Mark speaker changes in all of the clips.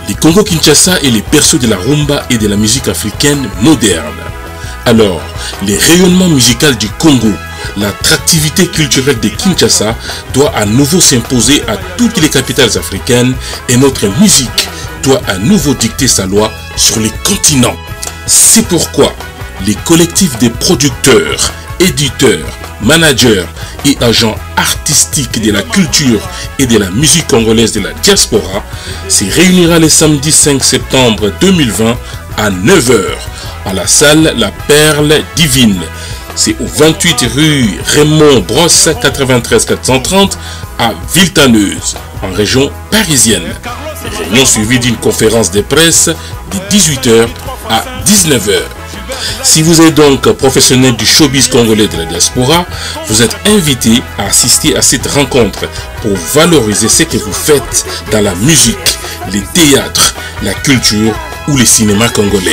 Speaker 1: Le Congo-Kinshasa est le berceau de la rumba et de la musique africaine moderne. Alors, le rayonnement musical du Congo, l'attractivité culturelle de Kinshasa doit à nouveau s'imposer à toutes les capitales africaines et notre musique doit à nouveau dicter sa loi sur les continents. C'est pourquoi les collectifs des producteurs, éditeurs, managers et agents artistiques de la culture et de la musique congolaise de la diaspora se réunira le samedi 5 septembre 2020 à 9 h à la salle La Perle Divine. C'est au 28 rue Raymond Brosse 93 430 à Villetaneuse, en région parisienne. Réunion suivie d'une conférence de presse de 18 h à 19 h. Si vous êtes donc professionnel du showbiz congolais de la diaspora, vous êtes invité à assister à cette rencontre pour valoriser ce que vous faites dans la musique, les théâtres, la culture ou le cinéma congolais.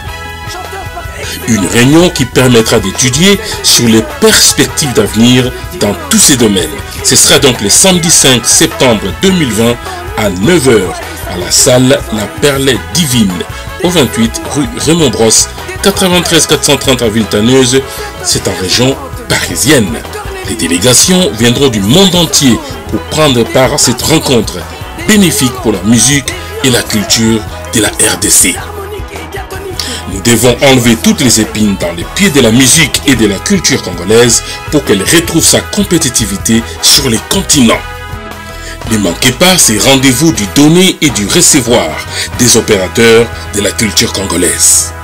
Speaker 1: Une réunion qui permettra d'étudier sur les perspectives d'avenir dans tous ces domaines. Ce sera donc le samedi 5 septembre 2020 à 9 h à la salle La Perle Divine, au 28 rue Raymond Brosse, 93 430 à Villetaneuse, c'est en région parisienne. Les délégations viendront du monde entier pour prendre part à cette rencontre bénéfique pour la musique et la culture de la RDC. Nous devons enlever toutes les épines dans les pieds de la musique et de la culture congolaise pour qu'elle retrouve sa compétitivité sur les continents. Ne manquez pas ces rendez-vous du donner et du recevoir des opérateurs de la culture congolaise.